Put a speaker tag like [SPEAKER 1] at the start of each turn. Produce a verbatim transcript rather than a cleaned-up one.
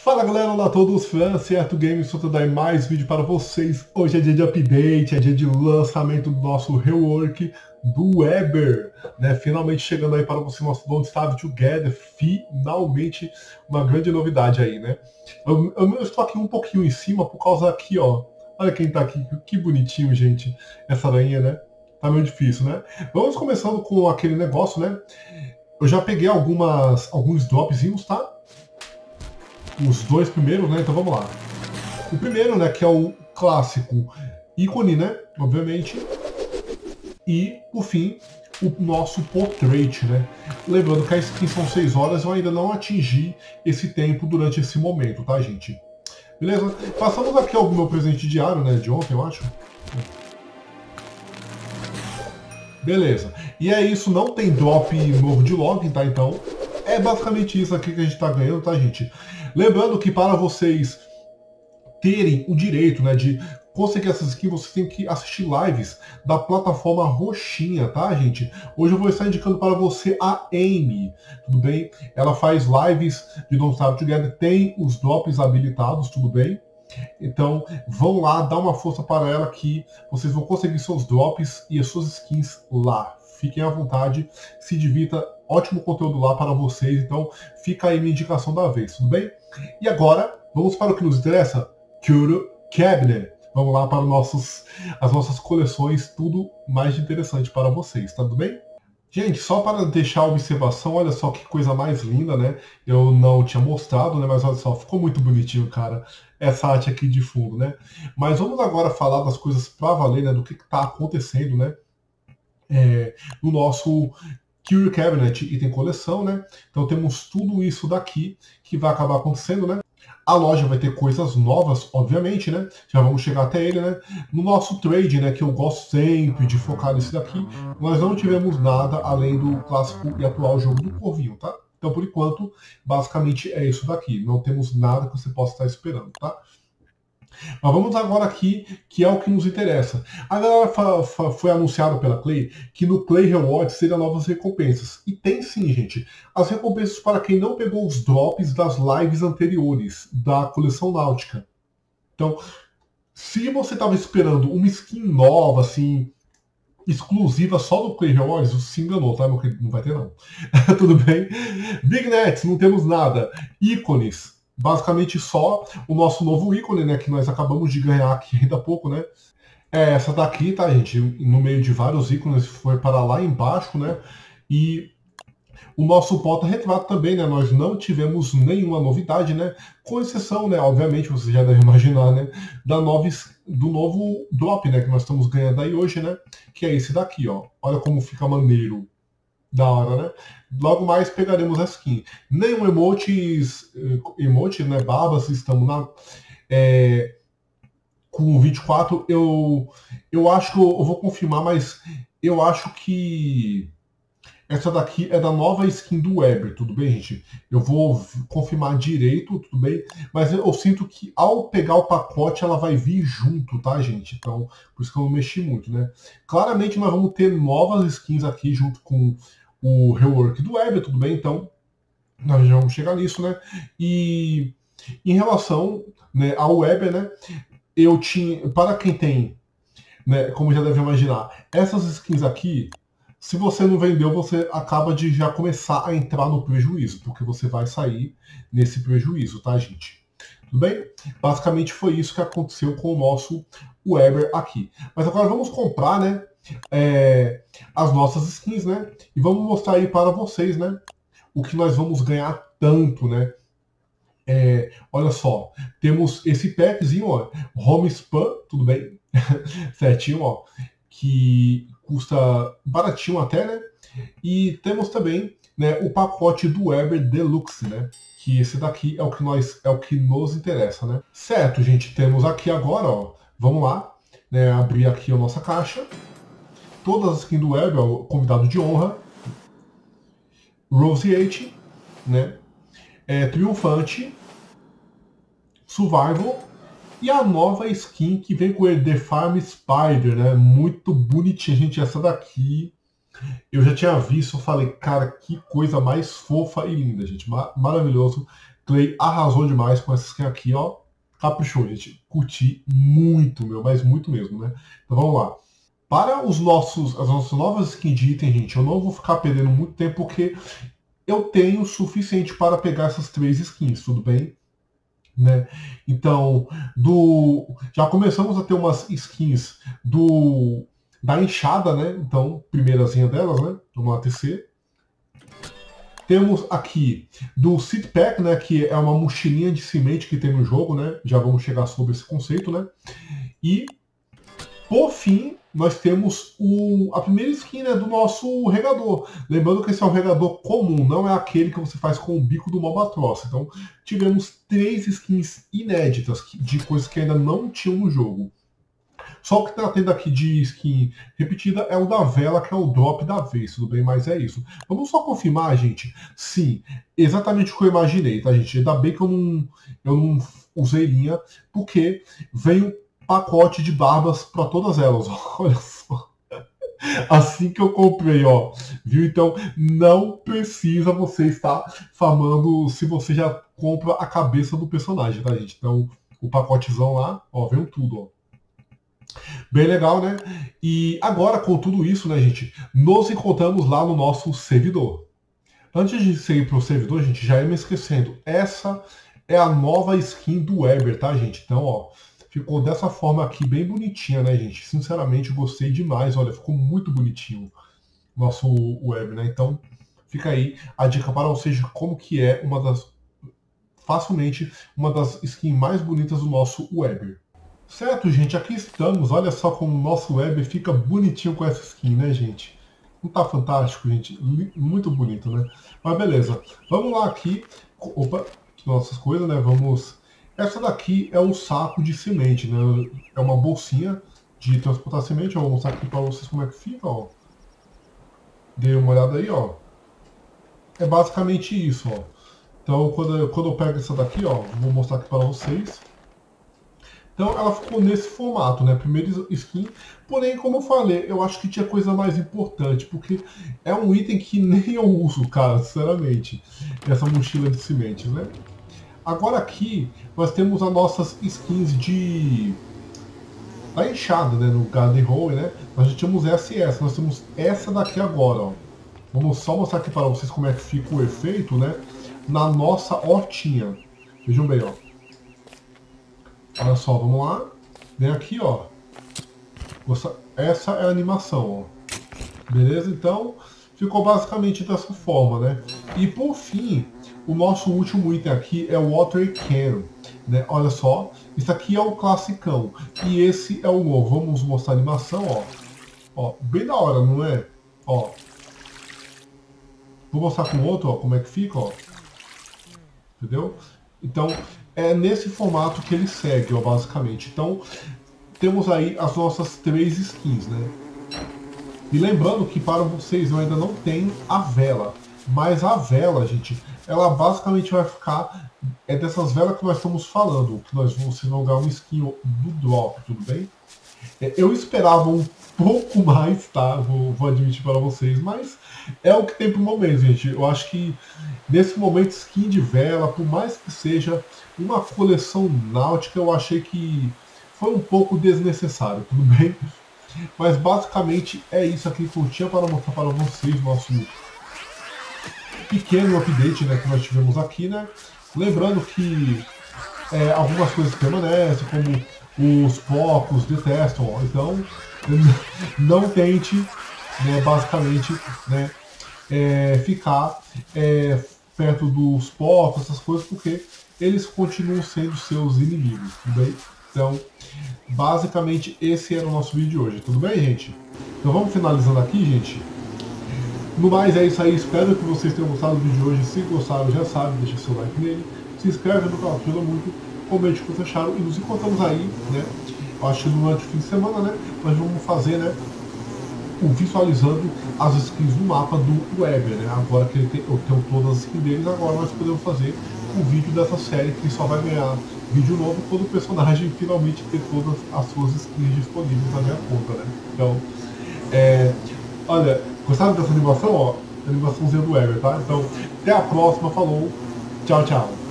[SPEAKER 1] Fala galera, olá a todos, Fran, Certo Games, estou trazendo mais vídeo para vocês. Hoje é dia de update, é dia de lançamento do nosso rework do Weber, né? Finalmente chegando aí para você, nosso Don't Starve Together, finalmente uma grande novidade aí, né? Eu, eu, eu estou aqui um pouquinho em cima por causa aqui, ó. Olha quem tá aqui, que bonitinho, gente, essa aranha, né? Tá meio difícil, né? Vamos começando com aquele negócio, né? Eu já peguei algumas, alguns dropzinhos, tá? Os dois primeiros, né? Então vamos lá. O primeiro, né, que é o clássico ícone, né? Obviamente. E, por fim, o nosso portrait, né? Lembrando que a skin são seis horas, eu ainda não atingi esse tempo durante esse momento, tá, gente? Beleza? Passamos aqui ao meu presente diário, né? De ontem, eu acho. Beleza. E é isso, não tem drop novo de login, tá? Então, é basicamente isso aqui que a gente tá ganhando, tá, gente? Lembrando que para vocês terem o direito, né, de conseguir essas skins, vocês têm que assistir lives da plataforma roxinha, tá, gente? Hoje eu vou estar indicando para você a Amy, tudo bem? Ela faz lives de Don't Starve Together, tem os drops habilitados, tudo bem? Então, vão lá, dá uma força para ela que vocês vão conseguir seus drops e as suas skins lá. Fiquem à vontade, se divirta, ótimo conteúdo lá para vocês, então fica aí minha indicação da vez, tudo bem? E agora, vamos para o que nos interessa, Cure Cabinet. Vamos lá para nossos, as nossas coleções, tudo mais de interessante para vocês, tá tudo bem? Gente, só para deixar a observação, olha só que coisa mais linda, né? Eu não tinha mostrado, né? Mas olha só, ficou muito bonitinho, cara, essa arte aqui de fundo, né? Mas vamos agora falar das coisas para valer, né? Do que está acontecendo, né? É, no nosso Cure Cabinet Item Coleção, né? Então temos tudo isso daqui que vai acabar acontecendo, né? A loja vai ter coisas novas, obviamente, né? Já vamos chegar até ele, né? No nosso trade, né? Que eu gosto sempre de focar nesse daqui, nós não tivemos nada além do clássico e atual jogo do Corvinho, tá? Então, por enquanto, basicamente é isso daqui. Não temos nada que você possa estar esperando, tá? Mas vamos agora aqui, que é o que nos interessa. A galera foi anunciado pela Clay que no Clay Rewards seriam novas recompensas. E tem sim, gente. As recompensas para quem não pegou os drops das lives anteriores da coleção náutica. Então, se você estava esperando uma skin nova, assim, exclusiva só do Clay Rewards, você se enganou, tá, meu querido? Não vai ter, não. Tudo bem? Big Nets, não temos nada. Ícones. Basicamente só o nosso novo ícone, né, que nós acabamos de ganhar aqui ainda há pouco, né? É essa daqui, tá, gente? No meio de vários ícones, foi para lá embaixo, né? E o nosso porta-retrato também, né? Nós não tivemos nenhuma novidade, né? Com exceção, né? Obviamente, você já deve imaginar, né? Da nova, do novo drop, né? Que nós estamos ganhando aí hoje, né? Que é esse daqui, ó. Olha como fica maneiro. Da hora, né? Logo mais pegaremos a skin. Nenhum emotes, emote, né? Barbas, estamos na, é, com vinte e quatro. Eu, eu acho que eu, eu vou confirmar, mas eu acho que essa daqui é da nova skin do Weber, tudo bem, gente? Eu vou confirmar direito, tudo bem? Mas eu, eu sinto que ao pegar o pacote ela vai vir junto, tá, gente? Então, por isso que eu não mexi muito, né? Claramente nós vamos ter novas skins aqui junto com o rework do Weber, tudo bem? Então, nós já vamos chegar nisso, né? E em relação, né, ao Weber, né? Eu tinha, para quem tem, né, como já deve imaginar, essas skins aqui, se você não vendeu, você acaba de já começar a entrar no prejuízo, porque você vai sair nesse prejuízo, tá, gente? Tudo bem? Basicamente foi isso que aconteceu com o nosso Weber aqui. Mas agora vamos comprar, né, é, as nossas skins, né? E vamos mostrar aí para vocês, né, o que nós vamos ganhar tanto, né? É, olha só, temos esse packzinho, ó, Home Spam, tudo bem? Certinho, ó, que custa baratinho até, né? E temos também, né, o pacote do Weber Deluxe, né? Que esse daqui é o que nós é o que nos interessa, né? Certo, gente, temos aqui agora, ó, vamos lá, né, abrir aqui a nossa caixa. Todas as skins do Weber, ó, convidado de honra, Roseate, né? É, Triunfante, Survival. E a nova skin que vem com ele, The Farm Spider, né? Muito bonitinha, gente. Essa daqui eu já tinha visto, eu falei, cara, que coisa mais fofa e linda, gente. Mar maravilhoso Clay arrasou demais com essa skin aqui, ó. Caprichou, gente. Curti muito, meu, mas muito mesmo, né? Então vamos lá. Para os nossos, as nossas novas skins de item, gente, eu não vou ficar perdendo muito tempo, porque eu tenho o suficiente para pegar essas três skins, tudo bem? Né? Então, do, já começamos a ter umas skins do da enxada, né? Então, primeirazinha delas, né? Vamos lá, T C. Temos aqui do Seed Pack, né? Que é uma mochilinha de semente que tem no jogo, né? Já vamos chegar sobre esse conceito, né? E, por fim, nós temos o, a primeira skin, né, do nosso regador. Lembrando que esse é um regador comum, não é aquele que você faz com o bico do Mobatross. Então, tivemos três skins inéditas de coisas que ainda não tinham no jogo. Só o que está tendo aqui de skin repetida é o da vela, que é o drop da vez, tudo bem? Mas é isso. Vamos só confirmar, gente. Sim, exatamente o que eu imaginei, tá, gente? Ainda bem que eu não, eu não usei linha, porque veio pacote de barbas para todas elas. Olha só. Assim que eu comprei, ó. Viu? Então, não precisa você estar farmando se você já compra a cabeça do personagem, tá, gente? Então, o pacotezão lá, ó, veio tudo, ó. Bem legal, né? E agora, com tudo isso, né, gente, nos encontramos lá no nosso servidor. Antes de seguir para o servidor, gente, já ia me esquecendo. Essa é a nova skin do Weber, tá, gente? Então, ó, ficou dessa forma aqui, bem bonitinha, né, gente? Sinceramente, gostei demais. Olha, ficou muito bonitinho o nosso Weber, né? Então, fica aí a dica para vocês de como que é uma das... facilmente, uma das skins mais bonitas do nosso Weber. Certo, gente, aqui estamos. Olha só como o nosso Weber fica bonitinho com essa skin, né, gente? Não tá fantástico, gente? Muito bonito, né? Mas beleza. Vamos lá aqui. Opa, nossas coisas, né? Vamos... Essa daqui é um saco de semente, né? É uma bolsinha de transportar semente. Eu vou mostrar aqui para vocês como é que fica, ó. Dê uma olhada aí, ó. É basicamente isso, ó. Então, quando eu, quando eu pego essa daqui, ó, vou mostrar aqui para vocês. Então ela ficou nesse formato, né? Primeiro skin. Porém, como eu falei, eu acho que tinha coisa mais importante, porque é um item que nem eu uso, cara, sinceramente. Essa mochila de sementes, né? Agora aqui, nós temos as nossas skins de... da enxada, né? No Garden Hole, né? Nós já tínhamos essa e essa. Nós temos essa daqui agora, ó. Vamos só mostrar aqui para vocês como é que fica o efeito, né? Na nossa hortinha. Vejam bem, ó. Olha só, vamos lá. Vem aqui, ó. Essa é a animação, ó. Beleza? Então, ficou basicamente dessa forma, né? E por fim, o nosso último item aqui é o Water Cannon, né? Olha só, isso aqui é o classicão. E esse é o novo. Vamos mostrar a animação, ó. Ó, bem da hora, não é? Ó. Vou mostrar com o outro, ó, como é que fica, ó. Entendeu? Então, é nesse formato que ele segue, ó, basicamente. Então, temos aí as nossas três skins, né? E lembrando que para vocês eu ainda não tenho a vela. Mas a vela, gente, ela basicamente vai ficar... É dessas velas que nós estamos falando. Que nós, vocês vão ganhar uma skin do drop, tudo bem? É, eu esperava um pouco mais, tá? Vou, vou admitir para vocês, mas é o que tem pro momento, gente. Eu acho que nesse momento skin de vela, por mais que seja uma coleção náutica, eu achei que foi um pouco desnecessário, tudo bem? Mas basicamente é isso aqui que eu tinha para mostrar para vocês, nosso pequeno update, né, que nós tivemos aqui, né? Lembrando que é, algumas coisas permanecem, como os porcos detestam, ó. Então não tente, né, basicamente, né, é, ficar é, perto dos porcos, essas coisas, porque eles continuam sendo seus inimigos, tudo bem? Então, basicamente, esse era o nosso vídeo de hoje, tudo bem, gente? Então vamos finalizando aqui, gente. No mais, é isso aí, espero que vocês tenham gostado do vídeo de hoje. Se gostaram, já sabe, deixa seu like nele, se inscreve no canal, ajuda muito, comente o que vocês acharam e nos encontramos aí, né? Acho que durante o fim de semana, né? Nós vamos fazer, né? O visualizando as skins do mapa do Weber, né? Agora que ele tem, eu tenho todas as skins deles, agora nós podemos fazer o vídeo dessa série que só vai ganhar vídeo novo quando o personagem finalmente ter todas as suas skins disponíveis na minha conta, né? Então, é, olha, gostaram dessa animação? Ó, animaçãozinha do Weber, tá? Então, até a próxima, falou, tchau, tchau.